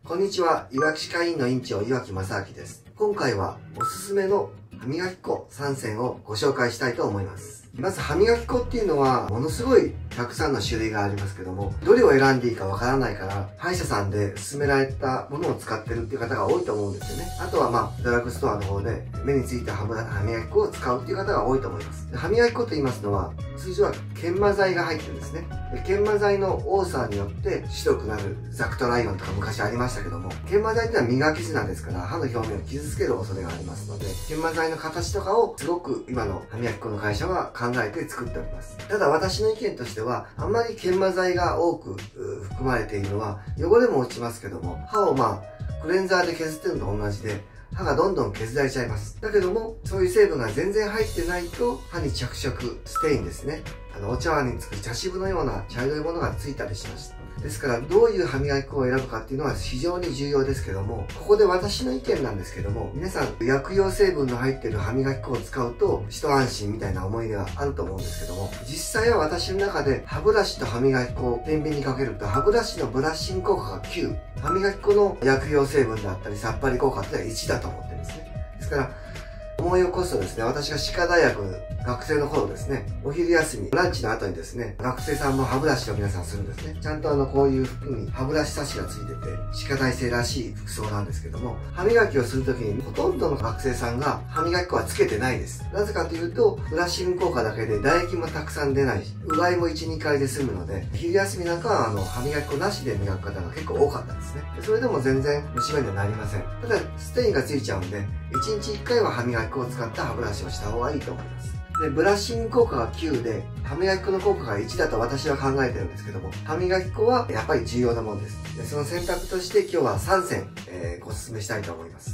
こんにちは、いわき歯科医院の院長、岩木正明です。今回はおすすめの歯磨き粉3選をご紹介したいと思います。まず歯磨き粉っていうのはものすごいたくさんの種類がありますけども、どれを選んでいいかわからないから歯医者さんで勧められたものを使ってるっていう方が多いと思うんですよね。あとはドラッグストアの方で目についた歯磨き粉を使うっていう方が多いと思います。歯磨き粉と言いますのは通常は研磨剤が入ってるんですね。研磨剤の多さによって白くなるザクトライオンとか昔ありましたけども、研磨剤ってのは磨き砂ですから歯の表面を傷つける恐れがありますので、研磨剤の形とかをすごく今の歯磨き粉の会社は考えて作っております。ただ私の意見としては、あんまり研磨剤が多く含まれているのは汚れも落ちますけども、歯をクレンザーで削ってるのと同じで歯がどんどん削られちゃいます。だけども、そういう成分が全然入ってないと、歯に着色、ステインですね。お茶碗につく茶渋のような茶色いものがついたりしました。ですから、どういう歯磨き粉を選ぶかっていうのは非常に重要ですけども、ここで私の意見なんですけども、皆さん、薬用成分の入っている歯磨き粉を使うと、一安心みたいな思い出があると思うんですけども、実際は私の中で歯ブラシと歯磨き粉を天秤にかけると、歯ブラシのブラッシング効果が9、歯磨き粉の薬用成分であったり、さっぱり効果ってのは1だと思ってるんですね。ですから、思い起こすとですね、私が歯科大学学生の頃ですね、お昼休み、ランチの後にですね、学生さんも歯ブラシを皆さんするんですね。ちゃんとこういう服に歯ブラシ差しがついてて、歯科大生らしい服装なんですけども、歯磨きをするときにほとんどの学生さんが歯磨き粉はつけてないです。なぜかというと、ブラッシング効果だけで唾液もたくさん出ないし、うがいも1、2回で済むので、昼休みなんかは歯磨き粉なしで磨く方が結構多かったですね。それでも全然虫歯にはなりません。ただ、ステインがついちゃうんで、1日1回は歯磨き粉を使った歯ブラシをした方がいいと思います。で、ブラッシング効果が9で、歯磨き粉の効果が1だと私は考えてるんですけども、歯磨き粉はやっぱり重要なものです。で、その選択として今日は3選、ご勧めしたいと思います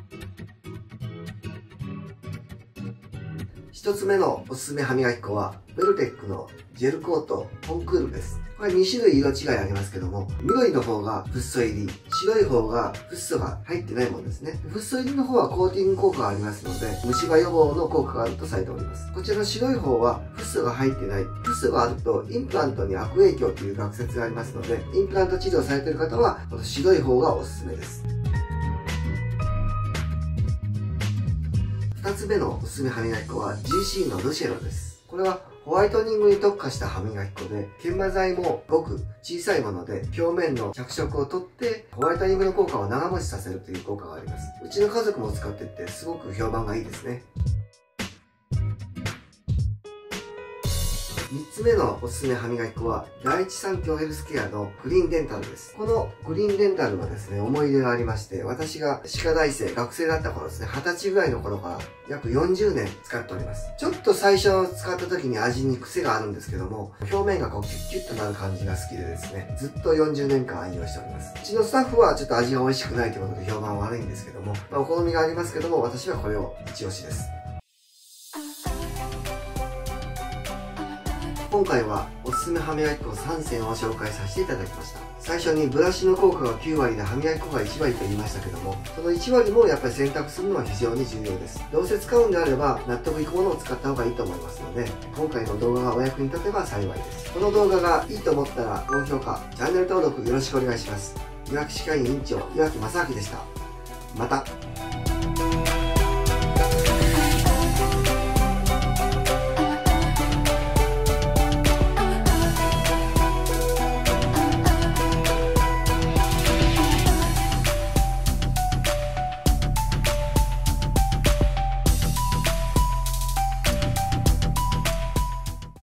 。1つ目のおすすめ歯磨き粉は、ベルテックのジェルコートコンクールです。これ2種類色違いありますけども、緑の方がフッ素入り、白い方がフッ素が入ってないものですね。フッ素入りの方はコーティング効果がありますので、虫歯予防の効果があるとされております。こちらの白い方はフッ素が入ってない。フッ素があるとインプラントに悪影響という学説がありますので、インプラント治療されている方は、この白い方がおすすめです。2つ目のおすすめ歯磨き粉は GC のルシェロです。これはホワイトニングに特化した歯磨き粉で、研磨剤もごく小さいもので、表面の着色を取って、ホワイトニングの効果を長持ちさせるという効果があります。うちの家族も使ってて、すごく評判がいいですね。3つ目のおすすめ歯磨き粉は、第一三共ヘルスケアのグリーンデンタルです。このグリーンデンタルはですね、思い出がありまして、私が歯科大生、学生だった頃ですね、20歳ぐらいの頃から約40年使っております。ちょっと最初使った時に味に癖があるんですけども、表面がこうキュッキュッとなる感じが好きでですね、ずっと40年間愛用しております。うちのスタッフはちょっと味が美味しくないということで評判悪いんですけども、お好みがありますけども、私はこれを一押しです。今回はおすすめ歯磨き粉3選を紹介させていただきました。最初にブラシの効果が9割で歯磨き粉が1割と言いましたけども、その1割もやっぱり選択するのは非常に重要です。どうせ使うんであれば納得いくものを使った方がいいと思いますので、今回の動画がお役に立てば幸いです。この動画がいいと思ったら高評価、チャンネル登録よろしくお願いします。いわき歯科医院院長、岩木正明でした。また。